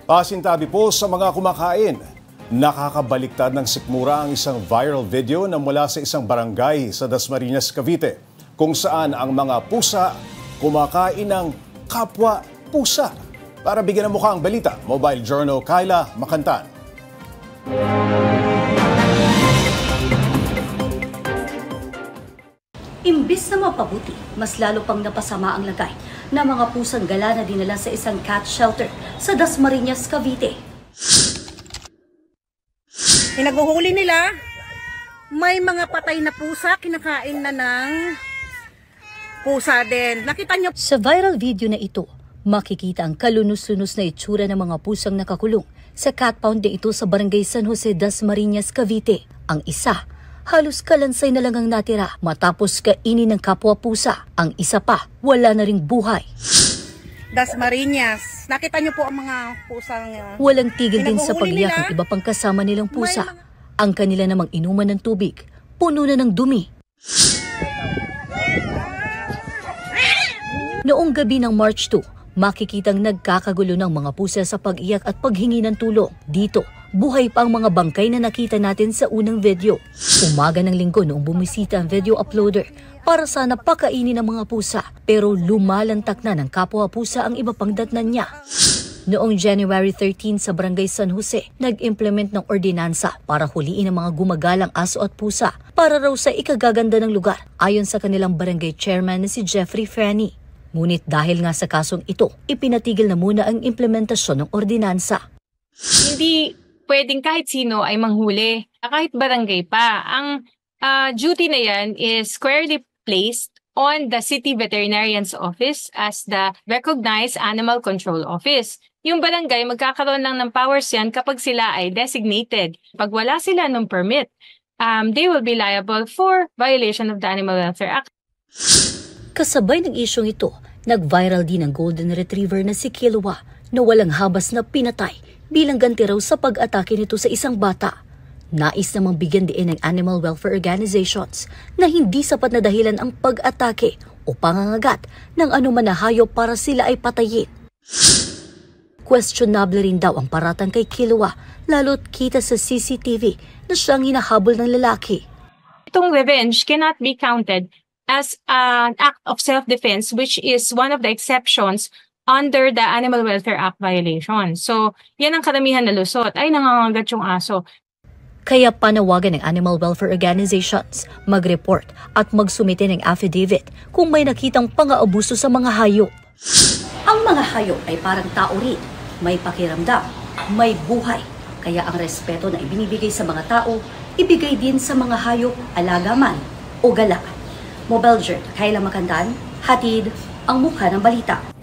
Pasintabi po sa mga kumakain. Nakakabaliktad ng sikmura ang isang viral video na mula sa isang barangay sa Dasmariñas, Cavite, kung saan ang mga pusa kumakain ng kapwa pusa. Para bigyan ng mukha ang balita, Mobile Journal Kyla Makantan. Imbis na mapabuti, mas lalo pang napasama ang lagay ng mga pusang gala na dinala sa isang cat shelter sa Dasmariñas, Cavite. Pinaghuhuli nila, may mga patay na pusa, kinakain na ng pusa din. Nakita nyo? Sa viral video na ito, makikita ang kalunos-lunos na itsura ng mga pusang nakakulong sa cat pound na ito sa barangay San Jose, Dasmariñas, Cavite. Ang isa, halos kalansay na lang ang natira matapos kainin ng kapwa pusa. Ang isa pa, wala na ring buhay. Dasmariñas, nakita niyo po ang mga pusang walang tigil din sa pagiyak ng iba pang kasama nilang pusa. Ang kanila namang inuman ng tubig, puno na ng dumi. Noong gabi ng March 2, makikitang nagkakagulo ng mga pusa sa pag-iyak at paghingi ng tulong. Dito, buhay pa ang mga bangkay na nakita natin sa unang video. Umaga ng linggo noong bumisita ang video uploader para sana pakainin ng mga pusa, pero lumalantak na ng kapwa pusa ang iba pang datnan niya. Noong January 13 sa barangay San Jose, nag-implement ng ordinansa para huliin ang mga gumagalang aso at pusa para raw sa ikagaganda ng lugar, ayon sa kanilang barangay chairman na si Jeffrey Fanny. Ngunit dahil nga sa kasong ito, ipinatigil na muna ang implementasyon ng ordinansa. Hindi pwedeng kahit sino ay manghuli, kahit barangay pa. Ang duty na yan is squarely placed on the City Veterinarian's Office as the recognized animal control office. Yung barangay, magkakaroon lang ng powers yan kapag sila ay designated. Pag wala sila ng permit, they will be liable for violation of the Animal Welfare Act. Kasabay ng isyong ito, nag-viral din ang golden retriever na si Kilwa na walang habas na pinatay bilang ganti raw sa pag-atake nito sa isang bata. Nais namang bigyan din ng animal welfare organizations na hindi sapat na dahilan ang pag-atake o pangangagat ng anuman na hayop para sila ay patayin. Questionable rin daw ang paratang kay Kilwa, lalo't kita sa CCTV na siyang hinahabol ng lalaki. Itong revenge cannot be counted as an act of self-defense, which is one of the exceptions under the Animal Welfare Act violation. So, yan ang karamihan na lusot. Ay, nangangagat yung aso. Kaya panawagan ng animal welfare organizations mag-report at magsumite ng affidavit kung may nakitang pang-aabuso sa mga hayop. Ang mga hayop ay parang tao rin. May pakiramdam, may buhay. Kaya ang respeto na ibinibigay sa mga tao, ibigay din sa mga hayop, alaga man o gala. Mobile Journal Kyla Makantan, hatid ang mukha ng balita.